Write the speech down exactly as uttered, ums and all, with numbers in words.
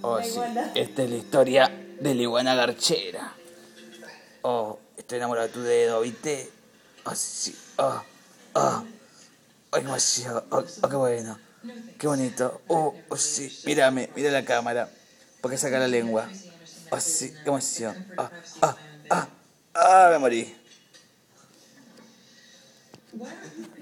Oh, sí. Esta es la historia de la iguana garchera. Oh, estoy enamorado de tu dedo, ¿viste? Oh, sí. Oh, oh. Ay, qué emoción. Oh, oh, qué bueno. Qué bonito. Oh, oh, sí. Mírame, mira la cámara. ¿Por qué saca la lengua? Oh, sí. Qué emoción. Ah, ah, ah. Ah, me morí.